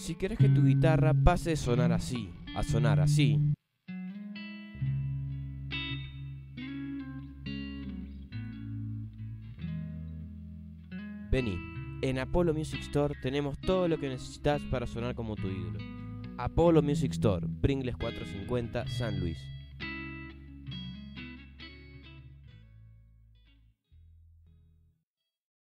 Si querés que tu guitarra pase de sonar así a sonar así, vení. En Apollo Music Store tenemos todo lo que necesitas para sonar como tu ídolo. Apollo Music Store, Pringles 450, San Luis.